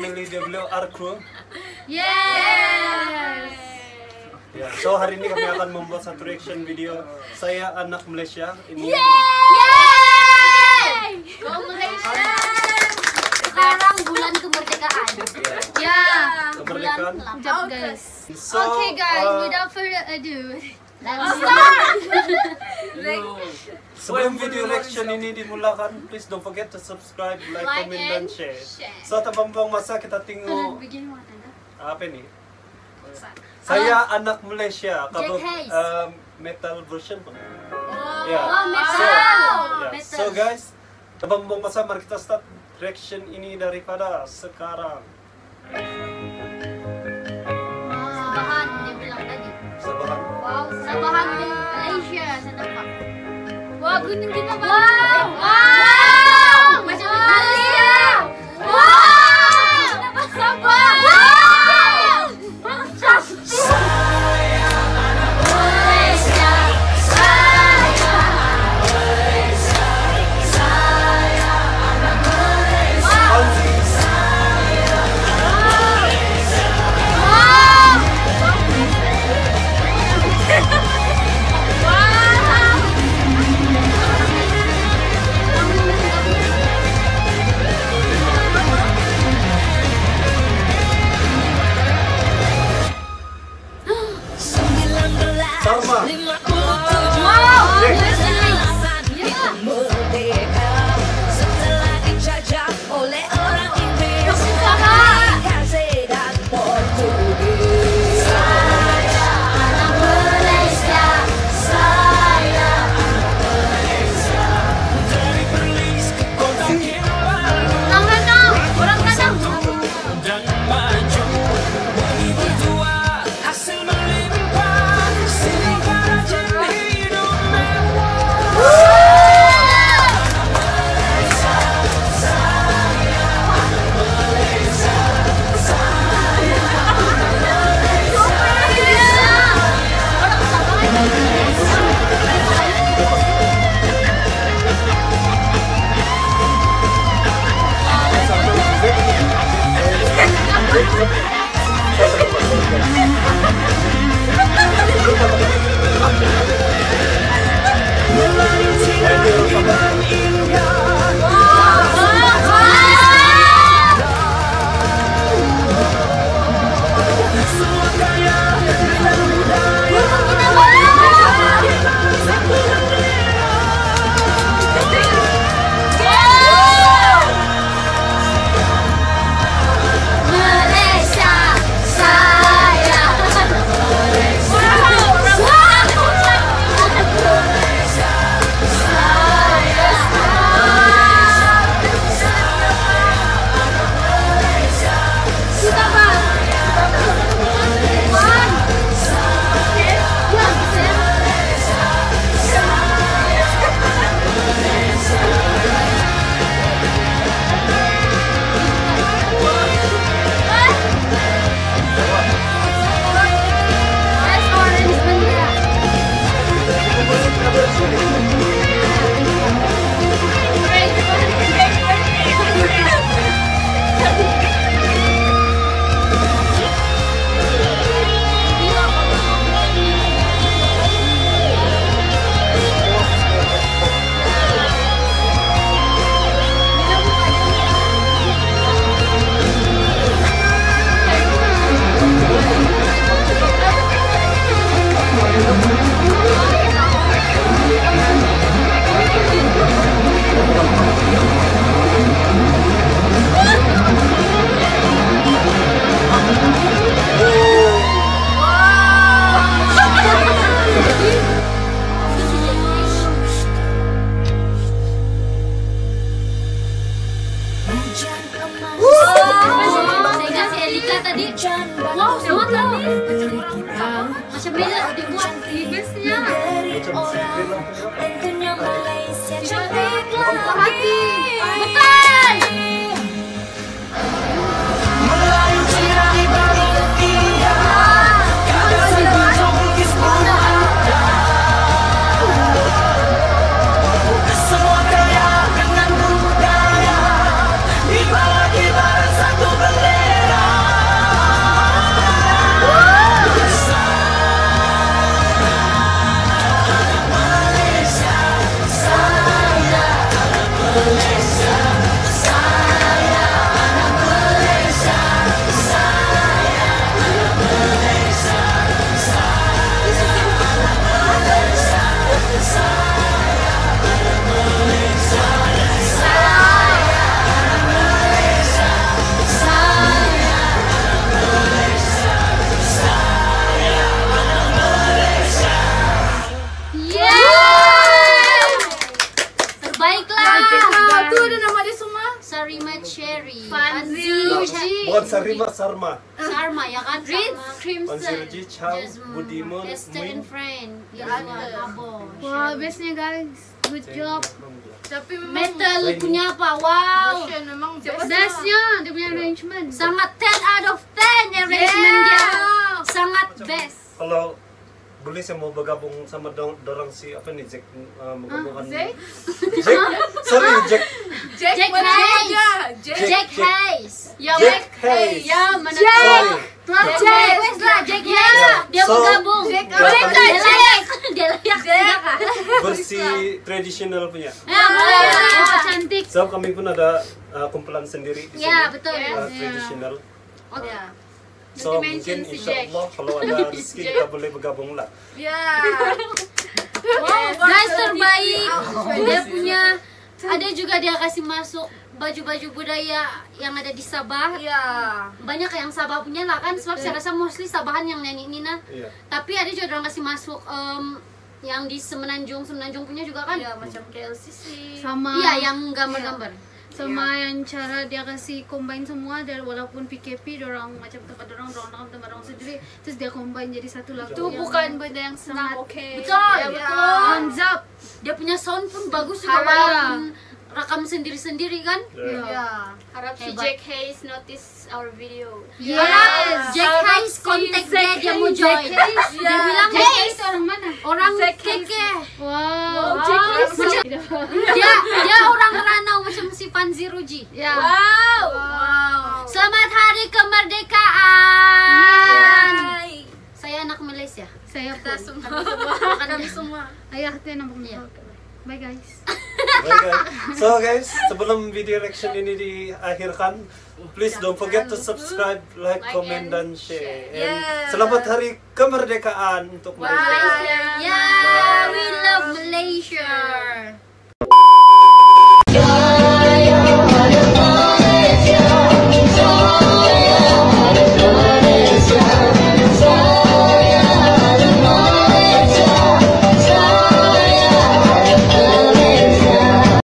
family WR crew. Yes. Ya, so hari ini kami akan membuat satu reaction video Saya Anak Malaysia. Ini Go Malaysia. Sekarang bulan kemerdekaan. Ya, kemerdekaan. Jap guys. So, Okay guys, without further ado, let's sebelum video reaction ini dimulakan, please don't forget to subscribe, like, comment, dan share. So, tanpa masa kita tengok apa nih? Saya Anak Malaysia, kalau metal version pun. Ya. So guys, tanpa masa mari kita start reaction ini daripada sekarang. Sabahan, dia bilang tadi. Sabahan. Wow, Sabahan di Malaysia, saya nampak. Wah, gunung kita banget. Wow, macam Malaysia. Wow, kenapa Sabah? Wow, fantastic. Saya Anak Malaysia, saya Anak Malaysia, saya Anak Malaysia. Sama. Setelah dijajah oleh orang Inggris dan Portugis. Saya Anak Malaysia, saya Anak Malaysia. Dari Perlis ke kota Kinabalu, orang Padang dan maju. Wangi berdua hasil melimpah, sehingga rajin hidup mewah. Malaysia, Bukan Sarima, Sarma. Sarma ya kan? Ritz Crimson. Panserji, Chao, Jasmine, Budiman, Esther Muin. and Friend. Abo. Wah, bestnya guys. Good job. Tapi memang Metal punya apa? Wow. Ocean memang Bestnya dia punya arrangement. Sangat 10 out of 10 arrangement dia. Sangat best. Kalau boleh saya mau bergabung sama dorang si apa nih Jack menggabungkan Zack? Jack sorry Jack Jack mana Hayes. aja? Jack Hayes. Ya, Jack Hayes. Ya, mana Sorry. Wes lah Jack Hayes. Dia So, bergabung. Jack Ya, Hayes. kan. Dia layak. Dia layak. Versi tradisional punya. Ya, boleh. Oh, cantik. So kami pun ada kumpulan sendiri di sini. Ya, betul. Tradisional. Oke. So Nanti mention mungkin si insya Allah kalau ada rezeki kita boleh bergabung lah. Ya. Guys terbaik. Dia punya ada juga dia kasih masuk baju-baju budaya yang ada di Sabah. Ya. Banyak yang Sabah punya lah kan, sebab saya rasa mostly Sabahan yang nyanyi Nina. Iya. Tapi ada juga orang kasih masuk yang di Semenanjung punya juga kan? Ya, macam KLCC. Sama Iya, yang gambar-gambar. sama yang cara dia kasih combine semua dari walaupun PKP dorang macam tempat dorang tempat dorang sendiri terus dia combine jadi satu lagu. Itu yang bukan benda yang senang, oke. Betul. Ya, betul. hands up. Dia punya sound pun bagus juga Harap. walaupun rakam sendiri-sendiri kan? Ya. Ya. Harap si Hebat. Jack Hayes notice our video. Harap Jack Hayes kontak dia mau join. Dia bilang Jack Hayes orang mana? orang Jack Hayes. keke. Wow. Jack Hayes. Dia orang Ranau macam si Fanzi Ruji. Ya. Wow. Wow. Selamat Hari Kemerdekaan. Hai. Saya anak Malaysia. Saya Kita pun. semua. Kami semua. Ayah dia nampak Iya. Bye guys. Baik, guys. So guys, sebelum video reaction ini diakhirkan, please don't forget to subscribe, like, comment, dan share. And Yeah. selamat Hari Kemerdekaan untuk Malaysia. Bye. Yeah, we love Malaysia.